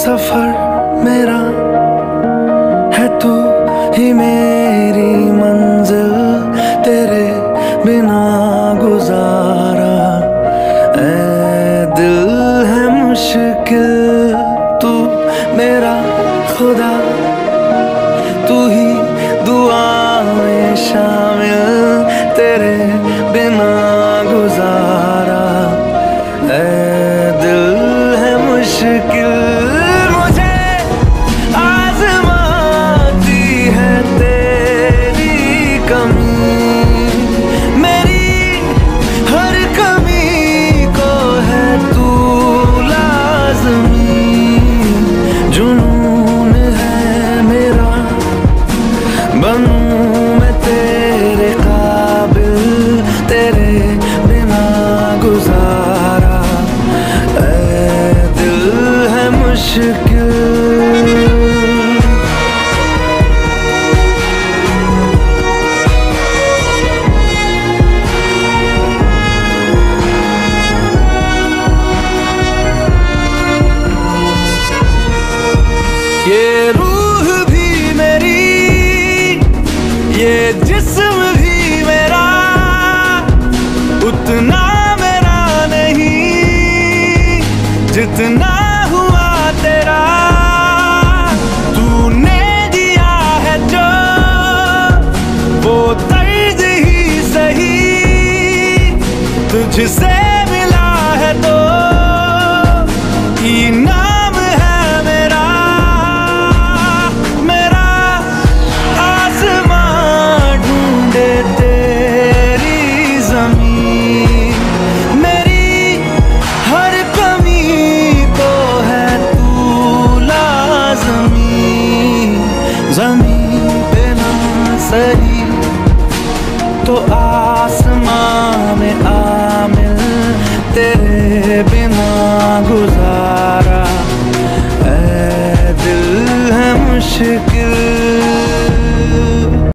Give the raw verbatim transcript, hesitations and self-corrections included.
सफर मेरा है, तू ही मेरी मंजिल, तेरे बिना गुजारा ऐ दिल है मुश्किल। तू मेरा खुदा, तू ही दुआ में शामिल, तेरे बिना गुजारा ऐ दिल है मुश्किल। मुझे आज़माती है तेरी कमी, मेरी हर कमी को है तू लाज़मी। जुनून है मेरा, बनूं मैं तेरे काबिल, तेरे बिना गुजारा ऐ दिल है मुश्किल। ये रूह भी मेरी, ये जिस्म भी मेरा, उतना मेरा नहीं जितना हुआ तेरा। तूने दिया है जो वो तर्ज ही सही, तुझसे मिला है तो इनाम है मेरा। मेरा आसमां ढूंढे तेरी ज़मीन, मेरी हर कमी को है तू लाज़मी। ज़मीन पे ना सही तो आसमां में आमिल, तेरे बिना गुजारा ऐ दिल है मुश्किल।